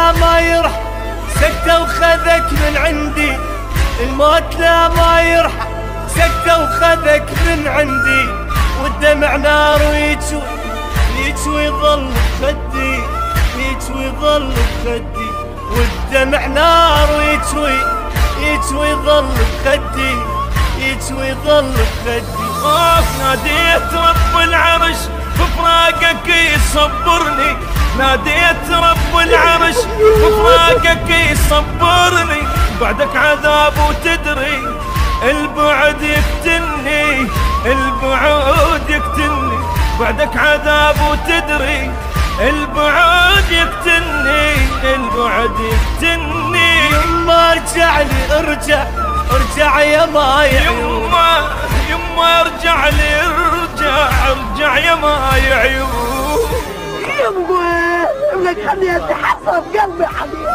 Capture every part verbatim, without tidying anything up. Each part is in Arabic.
لا ما يرحم سكتة وخذك من عندي، الموت لا ما يرحم سكتة وخذك من عندي، والدمع نار ويجوي يجوي ظل بخدي، يجوي ظل بخدي، والدمع نار ويجوي يجوي ظل بخدي، يجوي ظل بخدي. خوف ناديت رب العرش بفراقك يصبرني، ناديت رب العرش بفراقك يصبرني، بعدك عذاب وتدري البعد يقتلني، البعد يقتلني، بعدك عذاب وتدري البعد يقتلني، البعد يقتلني. يما ارجع لي ارجع ارجع يا ما يعيون، يما يما ارجع لي ارجع ارجع يا ما يعيون. يما ابنك خليه يتحسر قلبي حبيبي.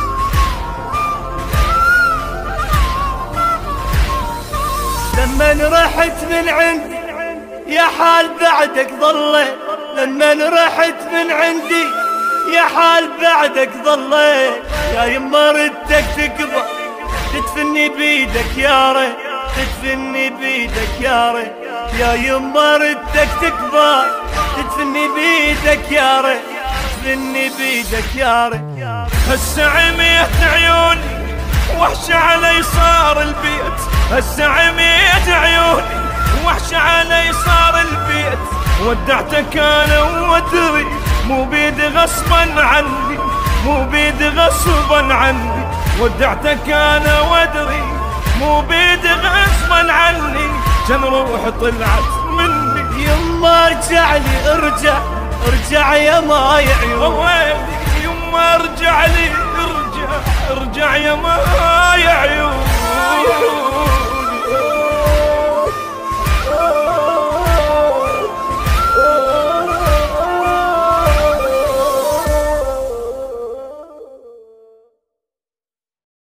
لما رحت من عندي يا حال بعدك ضليت، لما رحت من عندي يا حال بعدك ضليت، يا يما ردك تكبر تدفني بيدك يا ريت، تدفني بيدك يا ريت، يا يما ردك تكبر تدفني بيدك يا ريت، تدفني بيدك يا ريت. هسه عميت عيوني وحش علي صار البيت، هسه عميت عيوني وحش علي صار البيت، ودعتك انا وادري مو بيد غصبا عني، مو بيد غصبا عني، ودعتك انا وادري مو بيد غصبا عني، كان روح طلعت مني. يما ارجع لي ارجع ارجع يا ما يعيون، ويلي يما ارجع لي ارجع ارجع يا ما